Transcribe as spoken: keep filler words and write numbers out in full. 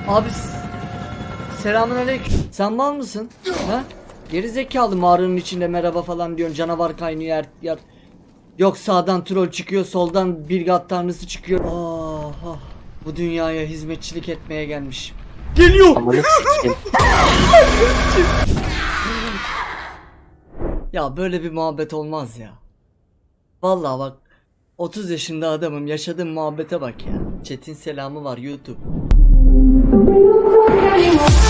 Abi selamünaleyküm. Sen mal mısın? Ha? Geri zekalı mağaranın içinde merhaba falan diyorsun. Canavar kaynıyor yer yer. Yok sağdan troll çıkıyor, soldan bir gat tanrısı çıkıyor. Oh, oh. Bu dünyaya hizmetçilik etmeye gelmiş. Geliyor. Ya böyle bir muhabbet olmaz ya. Vallahi bak, otuz yaşında adamım, yaşadığım muhabbete bak ya. Chat'in selamı var YouTube.